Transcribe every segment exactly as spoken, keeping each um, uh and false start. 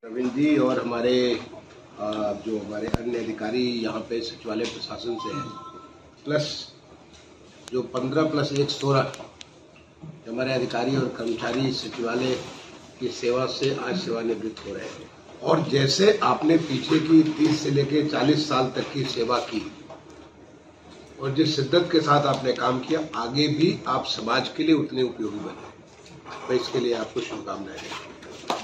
प्रवीण जी और हमारे जो हमारे अन्य अधिकारी यहाँ पे सचिवालय प्रशासन से हैं, प्लस जो पंद्रह प्लस एक सोलह हमारे अधिकारी और कर्मचारी सचिवालय की सेवा से आज सेवानिवृत्त हो रहे हैं। और जैसे आपने पीछे की तीस से लेकर चालीस साल तक की सेवा की और जिस शिद्दत के साथ आपने काम किया, आगे भी आप समाज के लिए उतने उपयोगी बने। मैं इसके लिए आपको शुभकामनाएं देता हूं।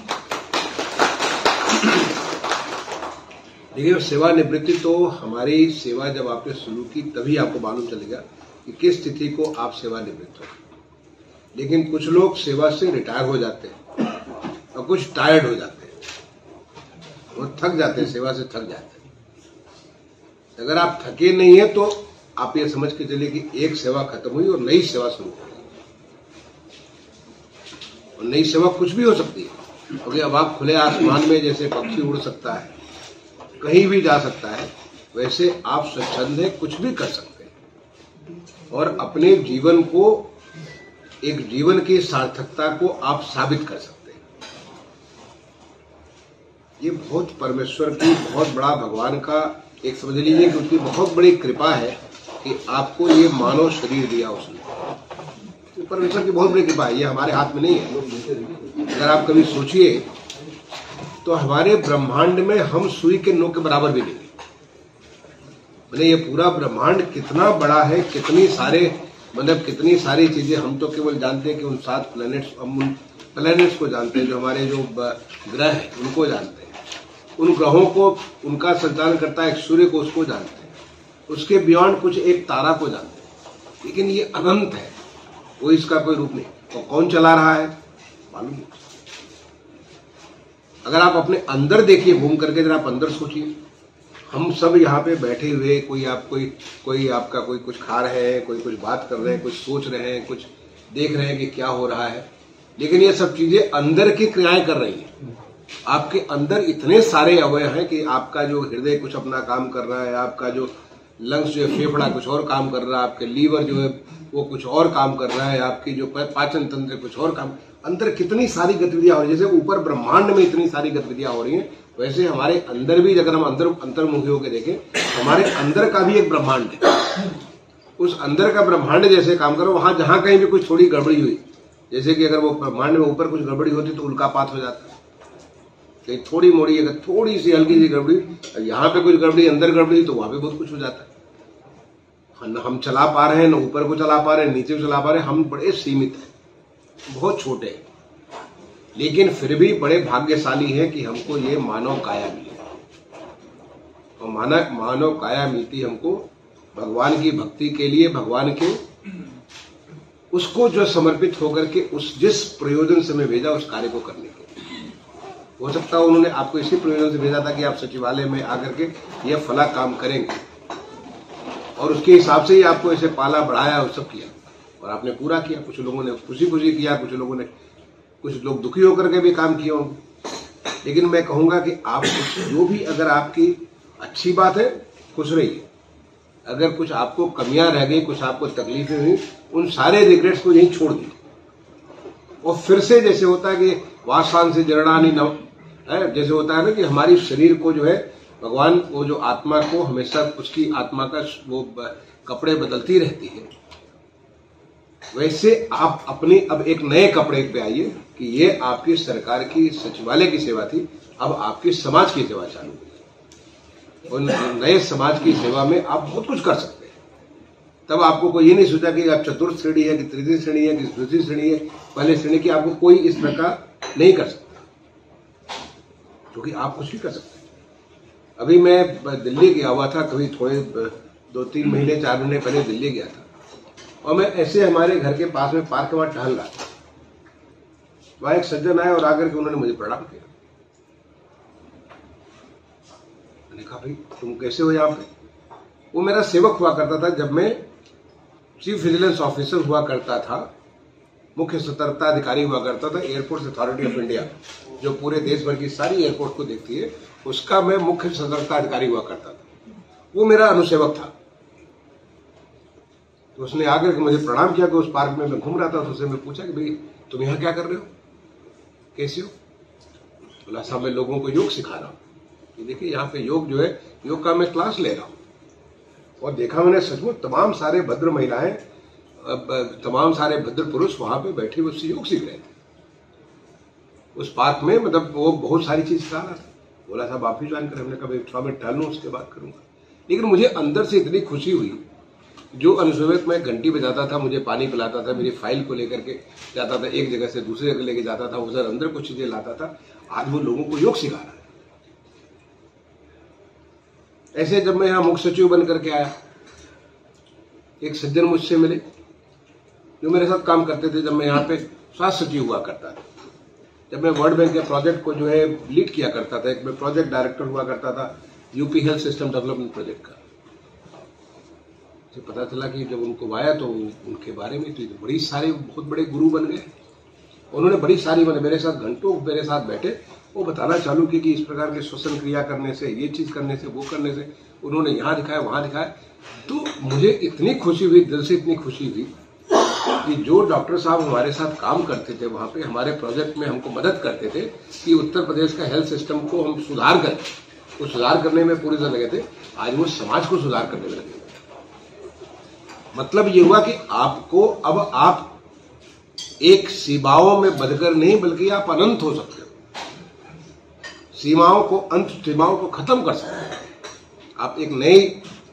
देखिए, सेवानिवृत्ति तो हमारी सेवा जब आपने शुरू की तभी आपको मालूम चलेगा कि किस स्थिति को आप सेवानिवृत्त हो। लेकिन कुछ लोग सेवा से रिटायर हो जाते हैं और कुछ टायर्ड हो जाते हैं, वो थक जाते हैं, सेवा से थक जाते हैं। अगर आप थके नहीं है तो आप ये समझ के चलिए कि एक सेवा खत्म हुई और नई सेवा शुरू हो गई। और नई सेवा कुछ भी हो सकती है, क्योंकि अब आप खुले आसमान में जैसे पक्षी उड़ सकता है, कहीं भी जा सकता है, वैसे आप स्वच्छंद है कुछ भी कर सकते हैं और अपने जीवन को, एक जीवन की सार्थकता को आप साबित कर सकते हैं। ये बहुत परमेश्वर की, बहुत बड़ा भगवान का, एक समझ लीजिए कि उसकी बहुत बड़ी कृपा है कि आपको ये मानव शरीर दिया उसने। तो परमेश्वर की बहुत बड़ी कृपा है, ये हमारे हाथ में नहीं है। अगर आप कभी सोचिए तो हमारे ब्रह्मांड में हम सुई के नोक के बराबर भी नहीं है। मतलब ये पूरा ब्रह्मांड कितना बड़ा है, कितनी सारे मतलब कितनी सारी चीजें हम तो केवल जानते हैं कि उन सात प्लैनेट्स, हम उन प्लैनेट्स को जानते हैं, जो हमारे जो ग्रह हैं उनको जानते हैं, उन ग्रहों को, उनका संचालन करता है एक सूर्य को, उसको जानते हैं, उसके बियॉन्ड कुछ एक तारा को जानते हैं। लेकिन ये अनंत है, वो इसका कोई रूप नहीं। और कौन चला रहा है मालूम नहीं। अगर आप अपने अंदर देखिए, घूम करके जरा आप अंदर सोचिए, हम सब यहाँ पे बैठे हुए, कोई आप कोई कोई आपका कोई कुछ खा रहे हैं, कोई कुछ बात कर रहे हैं, कुछ सोच रहे हैं, कुछ देख रहे हैं कि क्या हो रहा है, लेकिन ये सब चीजें अंदर की क्रियाएं कर रही हैं। आपके अंदर इतने सारे अवयव हैं कि आपका जो हृदय कुछ अपना काम कर रहा है, आपका जो लंग्स जो है, फेफड़ा कुछ और काम कर रहा है, आपके लीवर जो है वो कुछ और काम कर रहा है, आपकी जो पाचन तंत्र कुछ और काम, अंदर कितनी सारी गतिविधियां हो रही है। जैसे ऊपर ब्रह्मांड में इतनी सारी गतिविधियां हो रही हैं, वैसे हमारे अंदर भी अगर हम अंदर अंतर्मुखी होकर देखें, हमारे अंदर का भी एक ब्रह्मांड है। उस अंदर का ब्रह्मांड जैसे काम करो, वहां जहां कहीं भी कुछ थोड़ी गड़बड़ी हुई, जैसे कि अगर वो ब्रह्मांड में ऊपर कुछ गड़बड़ी होती तो उल्कापात हो जाता है। कहीं थोड़ी मोड़ी, अगर थोड़ी सी हल्की सी गड़बड़ी, यहाँ पे कुछ गड़बड़ी, अंदर गड़बड़ी, तो वहां पे बहुत कुछ हो जाता है। न हम चला पा रहे हैं, न ऊपर को चला पा रहे हैं, नीचे को चला पा रहे हैं। हम बड़े सीमित हैं, बहुत छोटे हैं, लेकिन फिर भी बड़े भाग्यशाली हैं कि हमको ये मानव काया मिली। और मानव मानव काया मिलती हमको भगवान की भक्ति के लिए, भगवान के उसको जो समर्पित होकर के उस जिस प्रयोजन से मैं भेजा उस कार्य को करने के लिए। हो सकता है उन्होंने आपको इसी प्रयोजन से भेजा था कि आप सचिवालय में आकर के यह फला काम करेंगे, और उसके हिसाब से ही आपको ऐसे पाला बढ़ाया और सब किया, और आपने पूरा किया। कुछ लोगों ने खुशी खुशी किया, कुछ लोगों ने, कुछ लोग दुखी होकर के भी काम किए होंगे। लेकिन मैं कहूंगा कि आप जो भी, अगर आपकी अच्छी बात है, खुश रहिए। अगर कुछ आपको कमियां रह गई, कुछ आपको तकलीफें हुई, उन सारे रिग्रेट्स को यहीं छोड़ दीजिए और फिर से जैसे होता है कि वासान से जरणानी न, जैसे होता है ना कि हमारी शरीर को जो है भगवान, वो जो आत्मा को हमेशा उसकी आत्मा का वो कपड़े बदलती रहती है, वैसे आप अपनी अब एक नए कपड़े पे आइए कि ये आपकी सरकार की सचिवालय की सेवा थी, अब आपकी समाज की सेवा चालू हुई। और नए समाज की सेवा में आप बहुत कुछ कर सकते हैं। तब आपको कोई ये नहीं सोचा कि आप चतुर्थ श्रेणी है कि तृतीय श्रेणी है कि द्वितीय श्रेणी है, पहले श्रेणी की, आपको कोई इस प्रकार नहीं कर सकता, क्योंकि आप कुछ भी कर सकते हैं। अभी मैं दिल्ली गया हुआ था, कभी थोड़े दो तीन महीने चार महीने पहले दिल्ली गया था, और मैं ऐसे हमारे घर के पास में पार्क में टहल रहा था। वहां एक सज्जन आए और आकर के उन्होंने मुझे प्रणाम किया। मैंने कहा, भाई तुम कैसे हो यहाँ पे? वो मेरा सेवक हुआ करता था जब मैं चीफ विजिलेंस ऑफिसर हुआ करता था, मुख्य सतर्कता अधिकारी हुआ करता था एयरपोर्ट अथॉरिटी ऑफ इंडिया, जो पूरे देश भर की सारी एयरपोर्ट को देखती है, उसका मैं मुख्य सतर्कता अधिकारी हुआ करता था। वो मेरा अनुसेवक था। तो उसने आकर के मुझे प्रणाम किया कि उस पार्क में मैं घूम रहा था, तो उससे मैं पूछा कि भाई तुम यहाँ क्या कर रहे हो, कैसे हो? बोला साहब मैं लोगों को योग सिखा रहा हूँ, कि देखिए यहाँ पे योग जो है, योग का मैं क्लास ले रहा हूँ। और देखा मैंने सचमुच तमाम सारे भद्र महिलाएं, तमाम सारे भद्र पुरुष वहां पे बैठे उससे योग सीख रहे थे उस पार्क में। मतलब वो बहुत सारी चीज सिखा रहा था। बोला साहब आप भी ज्वाइन करें। हमने कहा थोड़ा मैं टहलूं उसके बाद करूंगा। लेकिन मुझे अंदर से इतनी खुशी हुई, जो अनुसूचित में घंटी बजाता था, मुझे पानी पिलाता था, मेरी फाइल को लेकर के जाता था, एक जगह से दूसरी जगह लेके जाता था, उधर अंदर कुछ चीजें लाता था, आज वो लोगों को योग सिखा रहा है। ऐसे जब मैं यहाँ मुख्य सचिव बन करके आया, एक सज्जन मुझसे मिले जो मेरे साथ काम करते थे जब मैं यहाँ पे स्वास्थ्य सचिव हुआ करता था। जब मैं वर्ल्ड बैंक के प्रोजेक्ट को जो है लीड किया करता था, एक मैं प्रोजेक्ट डायरेक्टर हुआ करता था UP health system development project का। तो पता चला कि जब उनको आया तो उनके बारे में तो बड़ी सारे बहुत बड़े गुरु बन गए। उन्होंने बड़ी सारी मतलब मेरे साथ घंटों मेरे साथ बैठे, वो बताना चालू किया कि इस प्रकार के श्वसन क्रिया करने से, ये चीज करने से, वो करने से, उन्होंने यहाँ दिखाया वहां दिखाया। तो मुझे इतनी खुशी हुई, दिल से इतनी खुशी हुई कि जो डॉक्टर साहब हमारे साथ काम करते थे वहां पे, हमारे प्रोजेक्ट में हमको मदद करते थे कि उत्तर प्रदेश का हेल्थ सिस्टम को हम सुधार करें, वो सुधार करने में पूरी तरह लगे थे। आज वो समाज को सुधार करने में लगे। मतलब ये हुआ कि आपको अब आप एक सीमाओं में बंधकर नहीं, बल्कि आप अनंत हो सकते हो। सीमाओं को अंत सीमाओं को खत्म कर सकते हैं। आप एक नई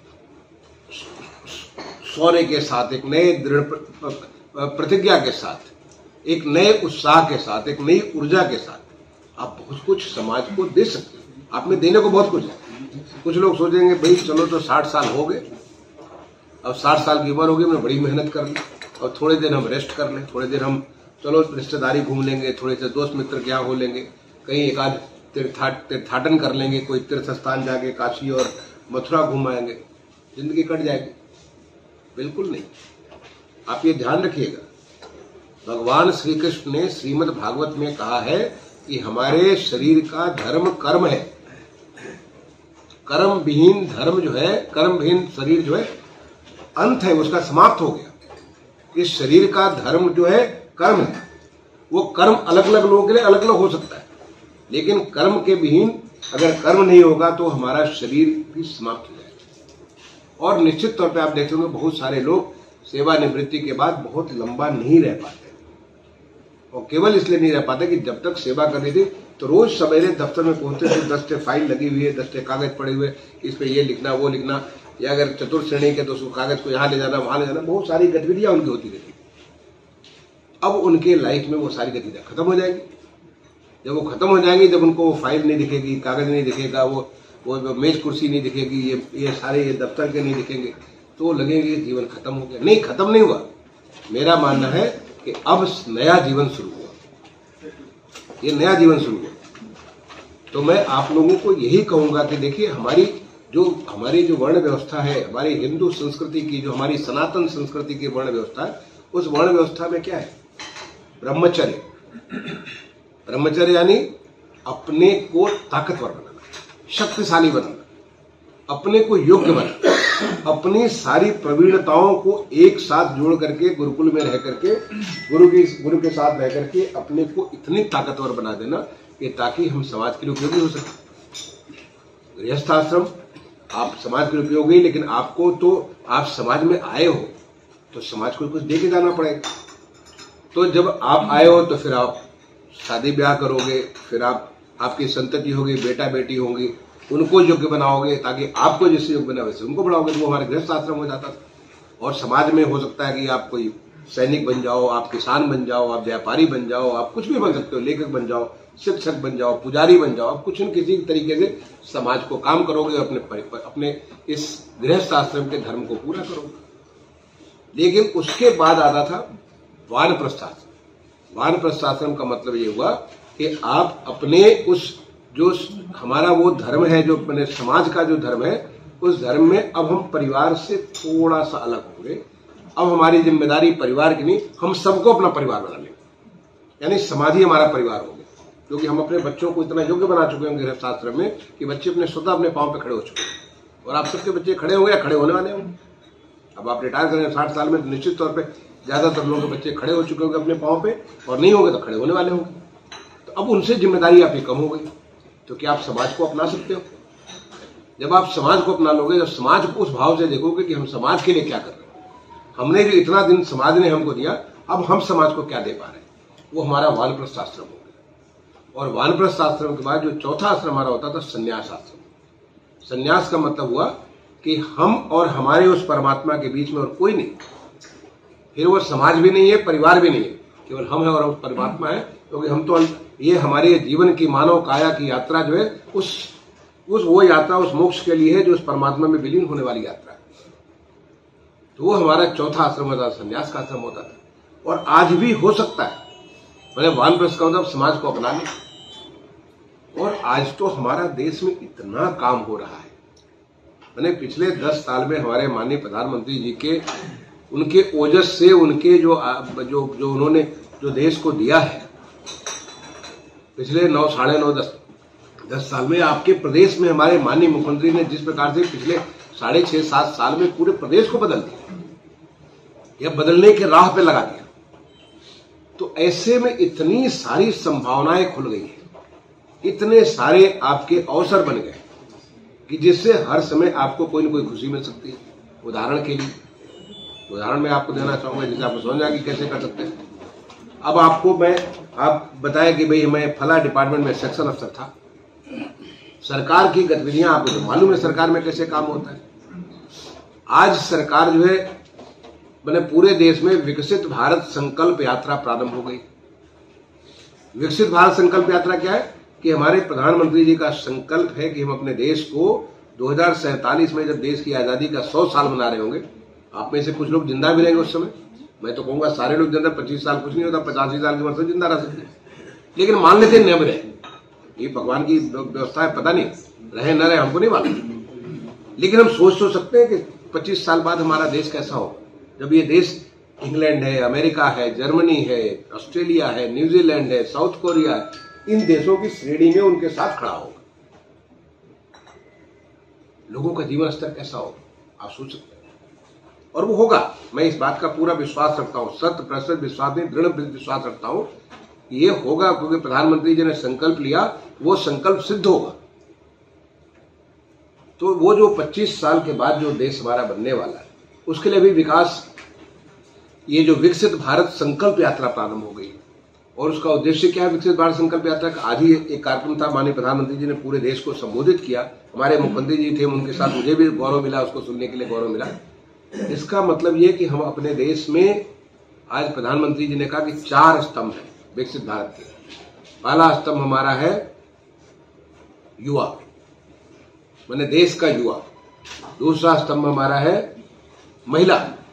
शौर्य के साथ, एक नए दृढ़ प्रतिज्ञा के साथ, एक नए उत्साह के साथ, एक नई ऊर्जा के साथ आप बहुत कुछ समाज को दे सकते हो। आप में देने को बहुत कुछ है। कुछ लोग सोचेंगे भाई चलो तो साठ साल हो गए, अब साठ साल की उम्र होगी, मैं बड़ी मेहनत कर ली, और थोड़े दिन हम रेस्ट कर लें, थोड़े दिन हम चलो रिश्तेदारी घूम लेंगे, थोड़े से दोस्त मित्र क्या हो लेंगे, कहीं एक आध तीर्था तीर्थाटन कर लेंगे, कोई तीर्थ स्थान जाके काशी और मथुरा घूम आएंगे, जिंदगी कट जाएगी। बिल्कुल नहीं। आप ये ध्यान रखिएगा, भगवान श्री कृष्ण ने श्रीमद् भागवत में कहा है कि हमारे शरीर का धर्म कर्म है। कर्म विहीन धर्म जो है, कर्म विहीन शरीर जो है अंत है, उसका समाप्त हो गया। इस शरीर का धर्म जो है कर्म है। वो कर्म अलग अलग लोगों के लिए अलग अलग हो सकता है, लेकिन कर्म के विहीन अगर कर्म नहीं होगा तो हमारा शरीर भी समाप्त हो जाएगा। और निश्चित तौर पे आप देखते होंगे बहुत सारे लोग सेवानिवृत्ति के बाद बहुत लंबा नहीं रह पाते, और केवल इसलिए नहीं रह पाते कि जब तक सेवा करनी थी तो रोज सवेरे दफ्तर में पहुंचते थे, दस टे फाइल लगी हुई है, दस टे कागज पड़े हुए, इस पे ये लिखना वो लिखना, या अगर चतुर्थ श्रेणी के तो उसको कागज को यहाँ ले जाना वहां ले जाना, बहुत सारी गतिविधियां उनकी होती रहती। अब उनके लाइफ में वो सारी गतिविधियां खत्म हो जाएगी। जब वो खत्म हो जाएंगी, जब उनको वो फाइल नहीं दिखेगी, कागज नहीं दिखेगा, वो वो मेज कुर्सी नहीं दिखेगी, ये ये सारे ये दफ्तर के नहीं दिखेंगे, तो लगेंगे जीवन खत्म हो गया। नहीं, खत्म नहीं हुआ। मेरा मानना है कि अब नया जीवन शुरू हुआ, ये नया जीवन शुरू हुआ। तो मैं आप लोगों को यही कहूंगा कि देखिए हमारी जो हमारी जो वर्ण व्यवस्था है, हमारी हिंदू संस्कृति की जो हमारी सनातन संस्कृति की वर्ण व्यवस्था है, उस वर्ण व्यवस्था में क्या है? ब्रह्मचर्य। ब्रह्मचर्य यानी अपने को ताकतवर बनाना, शक्तिशाली बनाना, अपने को योग्य बनाना, अपनी सारी प्रवीणताओं को एक साथ जोड़ करके गुरुकुल में रह करके गुरु की गुरु के साथ रह करके अपने को इतनी ताकतवर बना देना कि ताकि हम समाज के लिए उपयोगी हो सके। गृहस्थ आश्रम आप समाज के लिए उपयोगी, लेकिन आपको तो आप समाज में आए हो तो समाज को कुछ दे के जाना पड़ेगा। तो जब आप आए हो तो फिर आप शादी ब्याह करोगे, फिर आप आपकी संतति होगी, बेटा बेटी होंगी, उनको योग्य बनाओगे ताकि आपको जैसे योग्य बना वैसे उनको बढ़ाओगे। तो वो हमारे गृहस्थ आश्रम हो जाता था। और समाज में हो सकता है कि आप कोई सैनिक बन जाओ, आप किसान बन जाओ, आप व्यापारी बन जाओ, आप कुछ भी बन सकते हो, लेखक बन जाओ, शिक्षक बन जाओ, पुजारी बन जाओ, आप कुछ न किसी तरीके से समाज को काम करोगे, अपने अपने इस गृहस्थ आश्रम के धर्म को पूरा करोगे। लेकिन उसके बाद आता था वानप्रस्थ आश्रम। वानप्रस्थ आश्रम का मतलब ये हुआ कि आप अपने उस जो हमारा वो धर्म है, जो अपने समाज का जो धर्म है, उस धर्म में अब हम परिवार से थोड़ा सा अलग होंगे। अब हमारी जिम्मेदारी परिवार की नहीं, हम सबको अपना परिवार बना लेंगे, यानी समाज ही हमारा परिवार हो गया। क्योंकि हम अपने बच्चों को इतना योग्य बना चुके हैं गृहस्थ आश्रम में कि बच्चे अपने स्वतः अपने पांव पे खड़े हो चुके हैं। और आप सबके बच्चे खड़े होंगे या खड़े होने वाले होंगे। अब आप रिटायर करें साठ साल में, तो निश्चित तौर पर ज्यादातर लोगों के बच्चे खड़े हो चुके होंगे अपने पांव पे, और नहीं होंगे तो खड़े होने वाले होंगे। तो अब उनसे जिम्मेदारी आपकी कम हो गई। तो क्या आप समाज को अपना सकते हो? जब आप समाज को अपना लोगे, जब समाज को उस भाव से देखोगे कि हम समाज के लिए क्या कर रहे हैं, हमने जो इतना दिन समाज ने हमको दिया, अब हम समाज को क्या दे पा रहे हैं, वो हमारा वानप्रस्थ आश्रम हो गया। और वानप्रस्थ आश्रम के बाद जो चौथा आश्रम हमारा होता था संन्यास आश्रम। संन्यास का मतलब हुआ कि हम और हमारे उस परमात्मा के बीच में और कोई नहीं, फिर वो समाज भी नहीं है, परिवार भी नहीं है, केवल हम है और उस परमात्मा है। क्योंकि हम तो ये हमारे जीवन की मानव काया की यात्रा जो है उस उस वो यात्रा उस मोक्ष के लिए है जो उस परमात्मा में विलीन होने वाली यात्रा है। तो वो हमारा चौथा आश्रम होता था, संन्यास का आश्रम होता था। और आज भी हो सकता है, मैंने वानप्रस्थ का मतलब समाज को अपना ले। और आज तो हमारा देश में इतना काम हो रहा है, मैंने पिछले दस साल में हमारे माननीय प्रधानमंत्री जी के उनके ओजस से, उनके जो जो जो उन्होंने जो देश को दिया है पिछले नौ साढ़े नौ दस दस साल में, आपके प्रदेश में हमारे माननीय मुख्यमंत्री ने जिस प्रकार से पिछले साढ़े छह सात साल में पूरे प्रदेश को बदल दिया या बदलने के राह पे लगा दिया, तो ऐसे में इतनी सारी संभावनाएं खुल गई हैं, इतने सारे आपके अवसर बन गए कि जिससे हर समय आपको कोई न कोई खुशी मिल सकती है। उदाहरण के लिए उदाहरण मैं आपको देना चाहूंगा जिसे आपको समझ आ कि कैसे कर सकते हैं। अब आपको मैं आप बताया कि भाई मैं फला डिपार्टमेंट में सेक्शन अफसर था, सरकार की गतिविधियां आपको तो मालूम है सरकार में कैसे काम होता है। आज सरकार जो है मैंने पूरे देश में विकसित भारत संकल्प यात्रा प्रारंभ हो गई। विकसित भारत संकल्प यात्रा क्या है कि हमारे प्रधानमंत्री जी का संकल्प है कि हम अपने देश को दो हजार सैंतालीस में जब देश की आजादी का सौ साल मना रहे होंगे, आप में से कुछ लोग जिंदा भी रहेंगे उस समय, मैं तो कहूंगा सारे लोग जिंदा, पच्चीस साल कुछ नहीं होता, पचासी साल की उम्र से जिंदा रह सकते हैं, लेकिन मान लेते न रहे, ये भगवान की व्यवस्था है, पता नहीं रहे न रहे हमको नहीं मालूम, लेकिन हम सोच तो सकते हैं कि पच्चीस साल बाद हमारा देश कैसा हो, जब ये देश इंग्लैंड है, अमेरिका है, जर्मनी है, ऑस्ट्रेलिया है, न्यूजीलैंड है, साउथ कोरिया है, इन देशों की श्रेणी में उनके साथ खड़ा होगा। लोगों का जीवन स्तर कैसा होगा आप सोच सकते हैं, और वो होगा। मैं इस बात का पूरा विश्वास रखता हूं, शत प्रतिशत विश्वास नहीं, दृढ़ विश्वास रखता हूं ये होगा, क्योंकि प्रधानमंत्री जी ने संकल्प लिया, वो संकल्प सिद्ध होगा। तो वो जो पच्चीस साल के बाद जो देश हमारा बनने वाला है, उसके लिए भी विकास, ये जो विकसित भारत संकल्प यात्रा प्रारंभ हो गई। और उसका उद्देश्य क्या है विकसित भारत संकल्प यात्रा का? आज ही एक कार्यक्रम था, माननीय प्रधानमंत्री जी ने पूरे देश को संबोधित किया, हमारे मुख्यमंत्री जी थे, उनके साथ मुझे भी गौरव मिला, उसको सुनने के लिए गौरव मिला। इसका मतलब ये कि हम अपने देश में, आज प्रधानमंत्री जी ने कहा कि चार स्तंभ है विकसित भारत के। पहला स्तंभ हमारा है युवा, माने देश का युवा। दूसरा स्तंभ हमारा है महिला।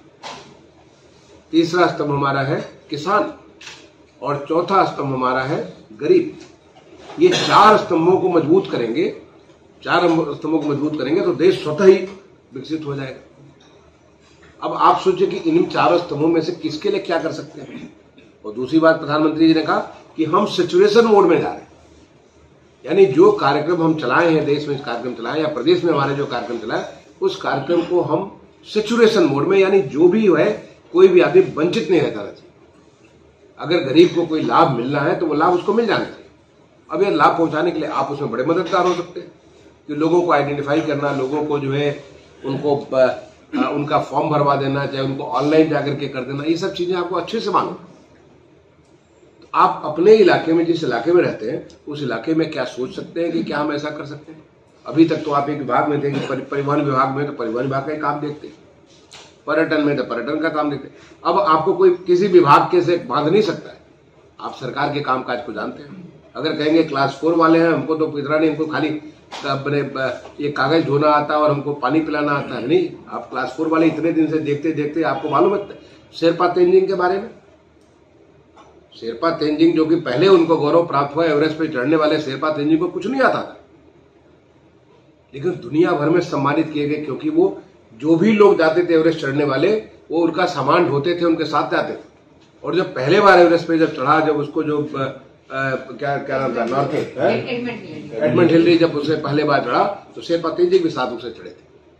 तीसरा स्तंभ हमारा है किसान, और चौथा स्तंभ हमारा है गरीब। ये चार स्तंभों को मजबूत करेंगे, चार स्तंभों को मजबूत करेंगे तो देश स्वतः ही विकसित हो जाएगा। अब आप सोचिए कि इन चारों स्तंभों में से किसके लिए क्या कर सकते हैं। और दूसरी बात प्रधानमंत्री जी ने कहा कि हम सैचुरेशन मोड में जा रहे हैं, यानी जो कार्यक्रम हम चलाए हैं, देश में कार्यक्रम चलाए या प्रदेश में हमारे जो कार्यक्रम चलाए, उस कार्यक्रम को हम सैचुरेशन मोड में, यानी जो भी है कोई भी आदमी वंचित नहीं रहता चाहिए। अगर गरीब को कोई लाभ मिलना है तो वो लाभ उसको मिल जाना चाहिए। अब ये लाभ पहुंचाने के लिए आप उसमें बड़े मददगार हो सकते हैं कि लोगों को आइडेंटिफाई करना, लोगों को जो है उनको आ, उनका फॉर्म भरवा देना, चाहे उनको ऑनलाइन जाकर के कर देना, ये सब चीजें आपको अच्छे से मालूम। तो आप अपने इलाके में, जिस इलाके में रहते हैं, उस इलाके में क्या सोच सकते हैं कि क्या हम ऐसा कर सकते हैं। अभी तक तो आप एक विभाग में थे कि परिवहन विभाग में, तो परिवहन विभाग का काम देखते, पर्यटन में तो पर्यटन का काम देखते। अब आपको कोई किसी विभाग के से बांध नहीं सकता है, आप सरकार के कामकाज को जानते हैं। अगर कहेंगे क्लास फोर वाले हैं, हमको तो इतना नहीं, हमको खाली अपने ये कागज धोना आता है और हमको पानी पिलाना आता है, नहीं। आप क्लास फोर वाले इतने दिन से देखते देखते आपको मालूम है शेरपा तेंजिंग के बारे में। शेरपा तेंजिंग जो कि पहले उनको गौरव प्राप्त हुआ, एवरेस्ट पे चढ़ने वाले शेरपा तेंजिंग को कुछ नहीं आता था, लेकिन दुनिया भर में सम्मानित किए गए, क्योंकि वो जो भी लोग जाते थे एवरेस्ट चढ़ने वाले, वो उनका सामान ढोते थे, उनके साथ जाते थे। और जब पहले बार एवरेस्ट पे जब चढ़ा, जब उसको जो आ, क्या क्या नाम था, नॉर्थ एडमंड हिलरी, जब उसे पहले बार चढ़ा तो शेरपा तेंजिंग भी साथ उसे चढ़े थे।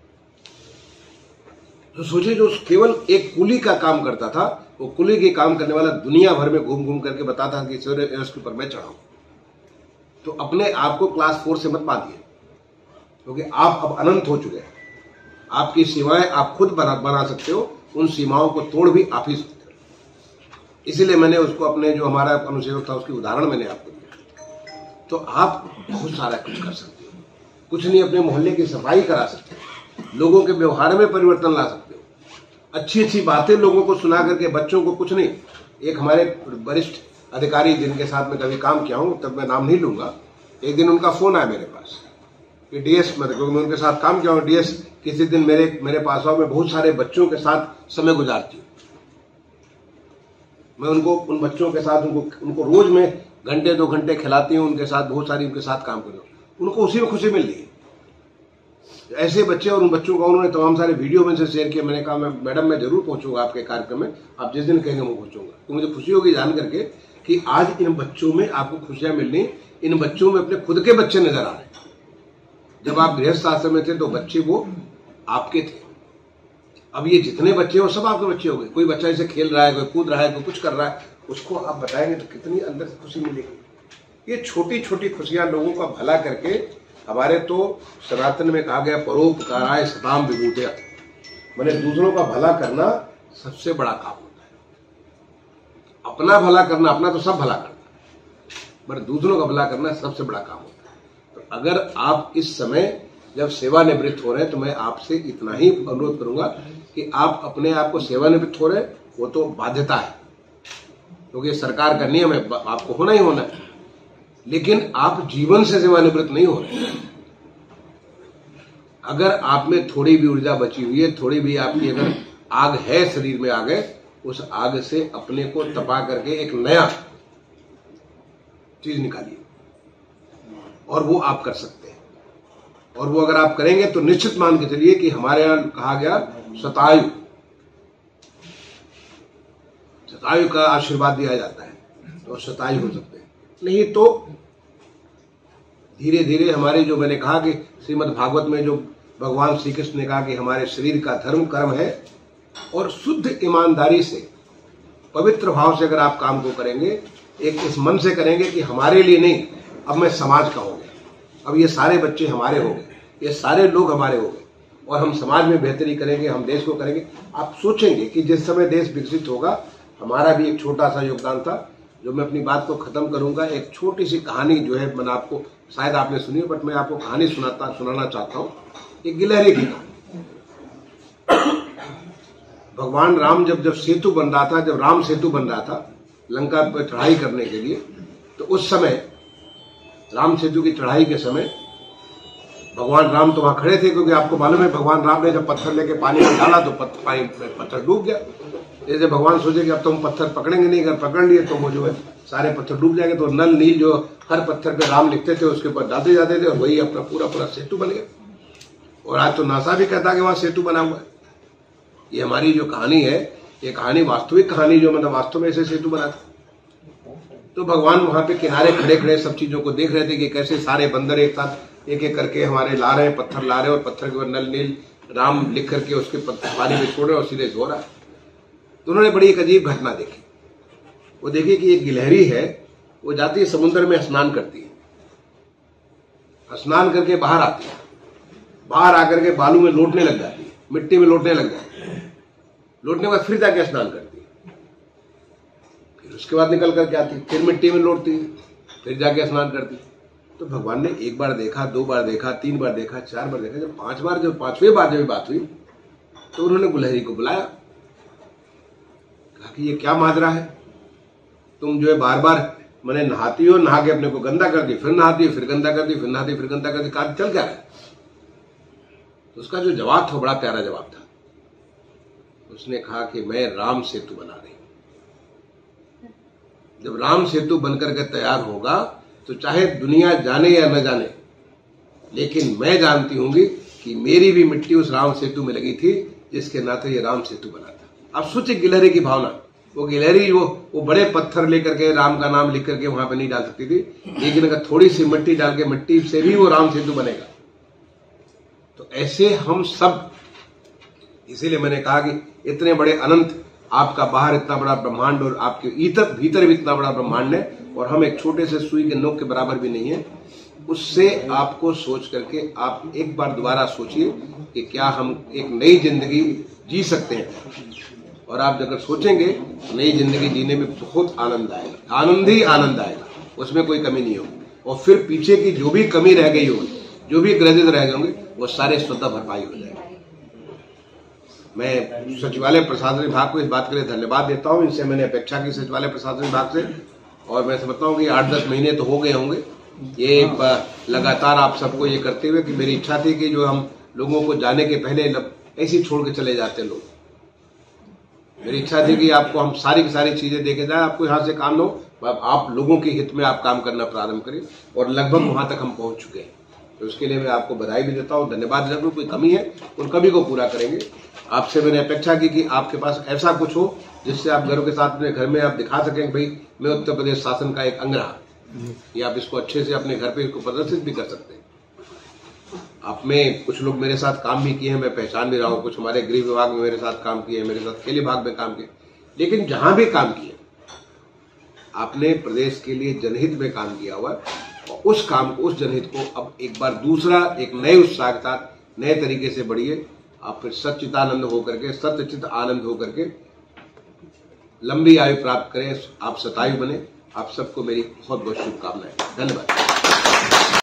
तो सोचिए, जो केवल एक कुली का काम करता था, वो कुली के काम करने वाला दुनिया भर में घूम घूम करके बताता था कि एवरेस्ट के ऊपर मैं चढ़ाऊं। तो अपने आप को क्लास फोर से मत पालिए, क्योंकि आप अब अनंत हो चुके हैं। आपकी सीमाएं आप खुद बना बना सकते हो, उन सीमाओं को तोड़ भी आप ही सकते हो। इसीलिए मैंने उसको अपने जो हमारा अनुसेवक था उसकी उदाहरण मैंने आपको दिया। तो आप बहुत सारा कुछ कर सकते हो, कुछ नहीं अपने मोहल्ले की सफाई करा सकते हो, लोगों के व्यवहार में परिवर्तन ला सकते हो, अच्छी अच्छी बातें लोगों को सुना करके, बच्चों को कुछ नहीं। एक हमारे वरिष्ठ अधिकारी जिनके साथ में कभी काम किया हूं, तब मैं नाम नहीं लूंगा, एक दिन उनका फोन आया मेरे पास कि डीएस, मतलब क्योंकि मैं उनके साथ काम किया हूं, डीएस किसी दिन मेरे मेरे पास आओ, मैं बहुत सारे बच्चों के साथ समय गुजारती हूँ। मैं उनको उन बच्चों के साथ उनको उनको रोज में घंटे दो घंटे खिलाती हूँ, उनके साथ बहुत सारी उनके साथ काम कर रहा हूँ, उनको उसी में खुशी मिल रही है। ऐसे बच्चे और उन बच्चों का उन्होंने तमाम सारे वीडियो में से शेयर किया। मैंने कहा मैं मैडम मैं जरूर पहुंचूंगा आपके कार्यक्रम में, आप जिस दिन कहेंगे मैं पहुंचूंगा। तो मुझे खुशी होगी जान करके कि आज इन बच्चों में आपको खुशियां मिल रही, इन बच्चों में अपने खुद के बच्चे नजर आ रहे हैं। जब आप गृहस्थ आश्रम में थे तो बच्चे वो आपके थे, अब ये जितने बच्चे हो सब आपके बच्चे हो गए। कोई बच्चा ऐसे खेल रहा है, कोई कूद रहा है, कोई कुछ कर रहा है, उसको आप बताएंगे तो कितनी अंदर से खुशी मिलेगी। ये छोटी छोटी खुशियां लोगों का भला करके, हमारे तो सनातन में कहा गया परोपकाराय सताम विभूतया, मैंने दूसरों का भला करना सबसे बड़ा काम होता है। अपना भला करना, अपना तो सब भला करना है, पर दूसरों का भला करना सबसे बड़ा काम होता है। तो अगर आप इस समय जब सेवानिवृत्त हो रहे हैं तो मैं आपसे इतना ही अनुरोध करूंगा कि आप अपने आप को सेवानिवृत्त हो रहे हैं, वो तो बाध्यता है क्योंकि सरकार का नियम है, आपको होना ही होना है, लेकिन आप जीवन से सेवानिवृत्त नहीं हो रहे। अगर आप में थोड़ी भी ऊर्जा बची हुई है, थोड़ी भी आपकी अगर आग है शरीर में, आग है, उस आग से अपने को तपा करके एक नया चीज निकालिए, और वो आप कर सकते हैं। और वो अगर आप करेंगे तो निश्चित मान के चलिए कि हमारे यहां कहा गया शतायु शतायु का आशीर्वाद दिया जाता है, तो शतायु हो सकते हैं। नहीं तो धीरे धीरे हमारे, जो मैंने कहा कि श्रीमद् भागवत में जो भगवान श्री कृष्ण ने कहा कि हमारे शरीर का धर्म कर्म है, और शुद्ध ईमानदारी से पवित्र भाव से अगर आप काम को करेंगे, एक इस मन से करेंगे कि हमारे लिए नहीं, अब मैं समाज का हो गया, अब ये सारे बच्चे हमारे हो गए, ये सारे लोग हमारे हो गए, और हम समाज में बेहतरी करेंगे, हम देश को करेंगे। आप सोचेंगे कि जिस समय देश विकसित होगा, हमारा भी एक छोटा सा योगदान था। जो मैं अपनी बात को खत्म करूंगा, एक छोटी सी कहानी जो है, मैंने आपको शायद आपने सुनी, बट मैं आपको कहानी सुनाता सुनाना चाहता हूँ। एक गिलहरी की कहानी। भगवान राम जब जब सेतु बन रहा था, जब राम सेतु बन रहा था लंका पर चढ़ाई करने के लिए, तो उस समय राम सेतु की चढ़ाई के समय भगवान राम तो वहां खड़े थे, क्योंकि आपको मालूम है भगवान राम ने जब पत्थर लेके पानी में डाला तो पत्थर डूब गया। जैसे भगवान सोचे कि अब तो हम पत्थर पकड़ेंगे नहीं, अगर पकड़ लिए तो वो जो है सारे पत्थर डूब जाएंगे। तो नल नील जो हर पत्थर पे राम लिखते थे उसके ऊपर डालते जाते थे, और वही अपना पूरा पूरा सेतु बन गया। और आज तो नासा भी कहता है कि वहां सेतु बना हुआ है। ये हमारी जो कहानी है, ये कहानी वास्तविक कहानी, जो मतलब वास्तव में ऐसे सेतु बना था। तो भगवान वहां पे किनारे खड़े खड़े सब चीजों को देख रहे थे कि कैसे सारे बंदर एक साथ एक एक करके हमारे ला रहे हैं, पत्थर ला रहे हैं, और पत्थर के ऊपर नल नील राम लिख करके उसके पानी में छोड़ रहे और सीधे धो रहा है। तो उन्होंने बड़ी एक अजीब घटना देखी। वो देखी कि एक गिलहरी है, वो जाती है समुद्र में स्नान करती है, स्नान करके बाहर आती है, बाहर आकर के बालू में लौटने लग जाती है, मिट्टी में लौटने लग जाती है, लौटने के बाद फिर जाके स्नान करती है, फिर उसके बाद निकल करके आती है, फिर मिट्टी में लौटती है, फिर जाके स्नान करती है। तो भगवान ने एक बार देखा, दो बार देखा, तीन बार देखा, चार बार देखा, जब पांच बार जब पांचवें बार जब बात हुई तो उन्होंने गिलहरी को बुलाया, कहा कि ये क्या माजरा है, तुम जो है बार बार मैंने नहाती हो, नहा के अपने को गंदा कर दी, फिर नहाती, फिर गंदा कर दी, फिर नहाती, फिर गंदा कर दी, कहा चल क्या है। तो उसका जो जवाब था बड़ा प्यारा जवाब था। उसने कहा कि मैं राम सेतु बना रही हूं। जब राम सेतु बनकर के तैयार होगा तो चाहे दुनिया जाने या न जाने, लेकिन मैं जानती होंगी कि मेरी भी मिट्टी उस राम सेतु में लगी थी, जिसके नाते ये राम सेतु बना था। अब सोचिए गिलहरी की भावना। वो गिलहरी वो वो बड़े पत्थर लेकर के राम का नाम लिख करके वहां पे नहीं डाल सकती थी, लेकिन अगर थोड़ी सी मिट्टी डाल के मिट्टी से भी वो राम सेतु बनेगा। तो ऐसे हम सब, इसीलिए मैंने कहा कि इतने बड़े अनंत आपका बाहर इतना बड़ा ब्रह्मांड और आपके भीतर भीतर भी इतना बड़ा ब्रह्मांड है, और हम एक छोटे से सुई के नोक के बराबर भी नहीं है। उससे आपको सोच करके आप एक बार दोबारा सोचिए कि क्या हम एक नई जिंदगी जी सकते हैं। और आप अगर सोचेंगे तो नई जिंदगी जीने में बहुत आनंद आएगा, आनंद ही आनंद आएगा, उसमें कोई कमी नहीं होगी। और फिर पीछे की जो भी कमी रह गई होगी, जो भी ग्रजेज रह गए होंगे, वो सारे स्वतः भरपाई हो जाएंगे। मैं सचिवालय प्रशासन विभाग को इस बात के लिए धन्यवाद देता हूं। इनसे मैंने अपेक्षा की सचिवालय प्रशासन विभाग से, और मैं समझता हूं कि आठ दस महीने तो हो गए होंगे ये लगातार आप सबको ये करते हुए, कि मेरी इच्छा थी कि जो हम लोगों को जाने के पहले ऐसे ही छोड़ के चले जाते लोग। मेरी इच्छा थी कि आपको हम सारी की सारी चीजें देके जाए, आपको यहाँ से काम लो, आप लोगों के हित में आप काम करना प्रारंभ करें, और लगभग वहां तक हम पहुंच चुके हैं। तो उसके लिए मैं आपको बधाई भी देता हूँ, धन्यवाद देता हूँ। कोई कमी है उन कमी को पूरा करेंगे। आपसे मैंने अपेक्षा की कि आपके पास ऐसा कुछ हो जिससे आप घरों के साथ अपने घर में आप दिखा सकें भाई मैं उत्तर प्रदेश शासन का एक अंग रहा, या आप इसको अच्छे से अपने घर पे इसको प्रदर्शित भी कर सकते हैं। आप में कुछ लोग मेरे साथ काम भी किए हैं, मैं पहचान भी रहा हूँ। कुछ हमारे गृह विभाग में मेरे साथ काम किए, मेरे साथ खेल विभाग में काम किए, लेकिन जहां भी काम किए आपने प्रदेश के लिए जनहित में काम किया हुआ, और उस काम को, उस जनहित को अब एक बार दूसरा एक नए उत्साह के साथ नए तरीके से बढ़िए। आप फिर सच्चिदानंद होकर के, सत्यचित आनंद होकर के लंबी आयु प्राप्त करें, आप शतायु बने। आप सबको मेरी बहुत बहुत शुभकामनाएं। धन्यवाद।